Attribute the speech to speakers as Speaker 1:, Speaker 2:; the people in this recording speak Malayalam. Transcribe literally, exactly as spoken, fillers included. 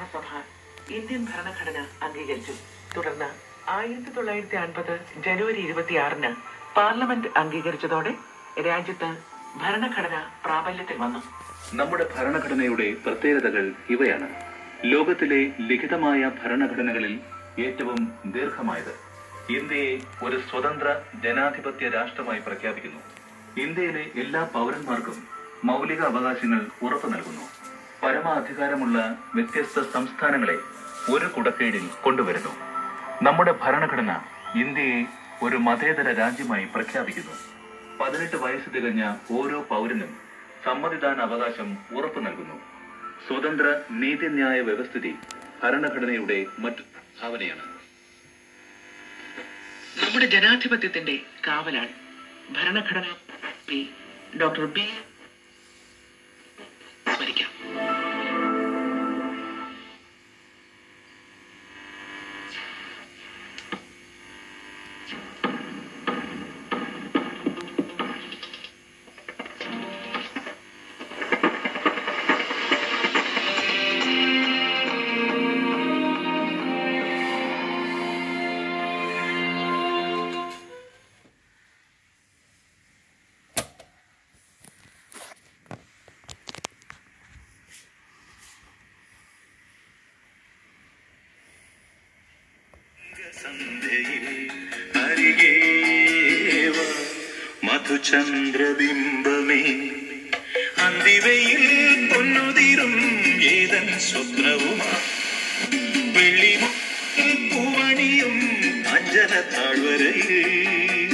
Speaker 1: സഭ ഇന്ത്യൻ ഭരണഘടന അംഗീകരിച്ചു. തുടർന്ന് ആയിരത്തി തൊള്ളായിരത്തി അൻപത് ജനുവരി ഇരുപത്തിയാറിന് പാർലമെന്റ് അംഗീകരിച്ചതോടെ രാജ്യത്ത് ഭരണഘടന പ്രാബല്യത്തിൽ വന്നു.
Speaker 2: നമ്മുടെ ഭരണഘടനയുടെ പ്രത്യേകതകൾ ഇവയാണ്. ലോകത്തിലെ ലിഖിതമായ ഭരണഘടനകളിൽ ഏറ്റവും ദീർഘമായത്. ഇന്ത്യയെ ഒരു സ്വതന്ത്ര ജനാധിപത്യ രാഷ്ട്രമായി പ്രഖ്യാപിക്കുന്നു. ഇന്ത്യയിലെ എല്ലാ പൗരന്മാർക്കും മൗലിക അവകാശങ്ങൾ ഉറപ്പു നൽകുന്നു. പരമാധികാരമുള്ള വ്യത്യസ്ത സംസ്ഥാനങ്ങളെ ഒരു കുടക്കീഴിൽ കൊണ്ടുവരുന്നു. നമ്മുടെ ഭരണഘടന ഇന്ത്യയെ ഒരു മതേതര രാജ്യമായി പ്രഖ്യാപിക്കുന്നു. പതിനെട്ട് വയസ്സ് തികഞ്ഞ ഓരോ പൗരനും സമ്മതിദാന അവകാശം ഉറപ്പു നൽകുന്നു. സ്വതന്ത്ര നീതിന്യായ വ്യവസ്ഥിതി ഭരണഘടനയുടെ മറ്റു ഭാവനയാണ്.
Speaker 1: നമ്മുടെ ജനാധിപത്യത്തിന്റെ കാവലാൾ ഭരണഘടന ഡോക്ടർ ബി സ്മരിക്കാം.
Speaker 3: മധുചന്ദ്രബിംബമേ അന്തിവയിൽ പൊന്നുതിരും ഏതൻ സ്വപ്നവുമാ വെള്ളി പൂവണിയും അഞ്ജന താഴ്വരയിൽ